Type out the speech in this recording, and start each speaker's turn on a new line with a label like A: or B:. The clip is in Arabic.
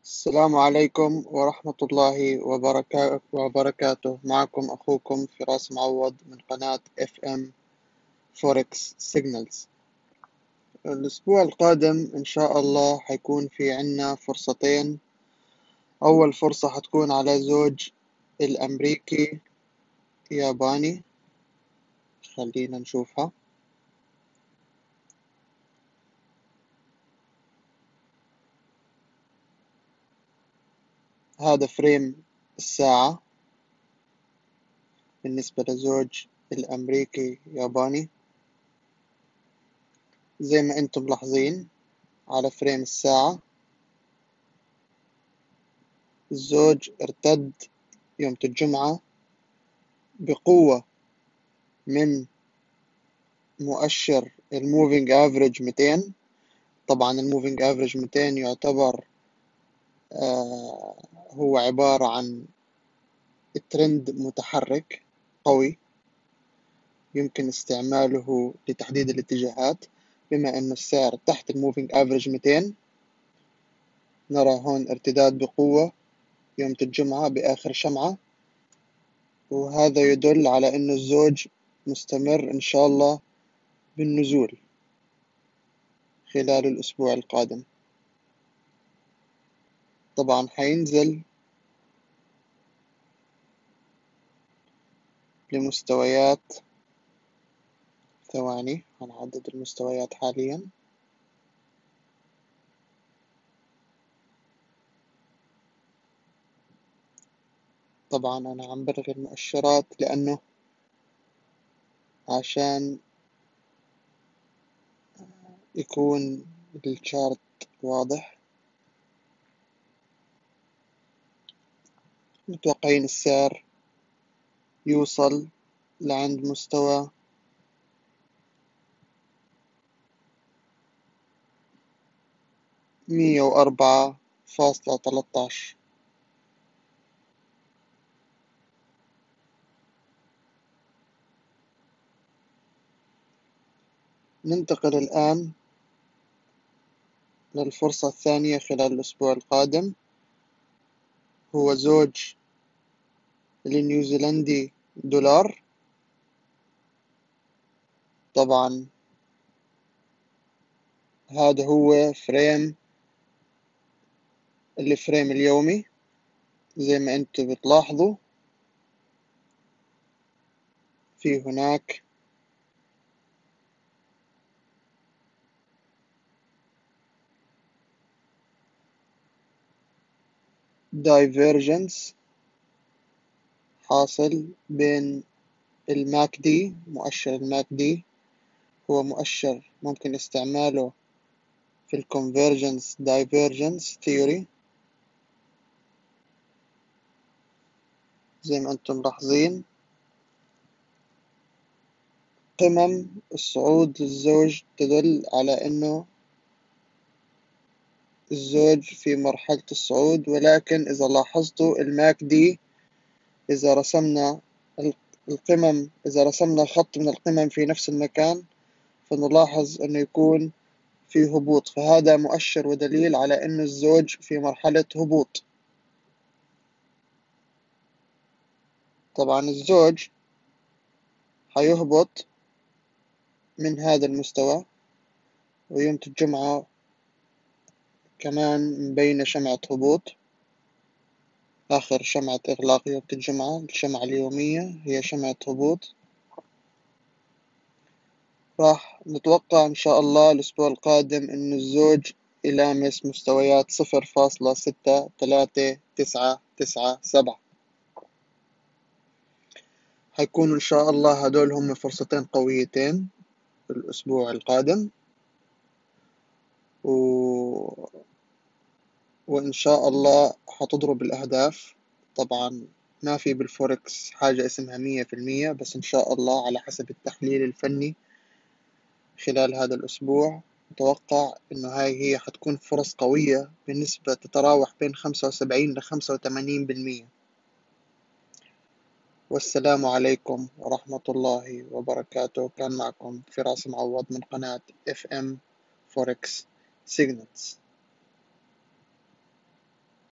A: السلام عليكم ورحمة الله وبركاته. معكم أخوكم فراس معوض من قناة FM Forex Signals. الأسبوع القادم إن شاء الله حيكون في عنا فرصتين. أول فرصة حتكون على زوج الأمريكي ياباني، خلينا نشوفها. هذا فريم الساعة بالنسبة لزوج الأمريكي ياباني. زي ما أنتم ملاحظين على فريم الساعة، الزوج ارتد يوم الجمعة بقوة من مؤشر الموفينج افريج 200. طبعا الموفينج افريج 200 يعتبر هو عبارة عن ترند متحرك قوي يمكن استعماله لتحديد الاتجاهات. بما أن السعر تحت الموفينج افريج 200، نرى هون ارتداد بقوة يوم الجمعة بآخر شمعة، وهذا يدل على أن الزوج مستمر إن شاء الله بالنزول خلال الأسبوع القادم. طبعا حينزل لمستويات، ثواني هنعدد المستويات حاليا. طبعا أنا عم بلغي المؤشرات لأنه عشان يكون الشارت واضح. متوقعين السعر يوصل لعند مستوى 104.13. ننتقل الآن للفرصة الثانية خلال الأسبوع القادم، هو زوج النيوزيلندي دولار. طبعا هذا هو الفريم اليومي. زي ما انتم بتلاحظوا في هناك دايفيرجنس حاصل بين الماك دي. مؤشر الماك دي هو مؤشر ممكن استعماله في الكونفرجنس دايفيرجنس ثيوري. زي ما انتم ملاحظين قمم الصعود للزوج تدل على انه الزوج في مرحلة الصعود، ولكن اذا لاحظتوا الماك دي، اذا رسمنا القمم، اذا رسمنا خط من القمم في نفس المكان فنلاحظ انه يكون في هبوط، فهذا مؤشر ودليل على أن الزوج في مرحلة هبوط. طبعا الزوج حيهبط من هذا المستوى، ويوم الجمعة كمان مبينة شمعة هبوط. آخر شمعة إغلاق يوم الجمعة، الشمعة اليومية، هي شمعة هبوط. راح نتوقع إن شاء الله الأسبوع القادم إن الزوج يلامس مستويات 0.6397. حيكونوا إن شاء الله هدول هم فرصتين قويتين في الأسبوع القادم، وإن شاء الله حتضرب الأهداف. طبعا ما في بالفوركس حاجة اسمها 100%، بس إن شاء الله على حسب التحليل الفني خلال هذا الأسبوع أتوقع إنه هاي هي حتكون فرص قوية بنسبة تتراوح بين 75 ل85%. والسلام عليكم ورحمة الله وبركاته. كان معكم فراس معوض من قناة FM Forex Signals.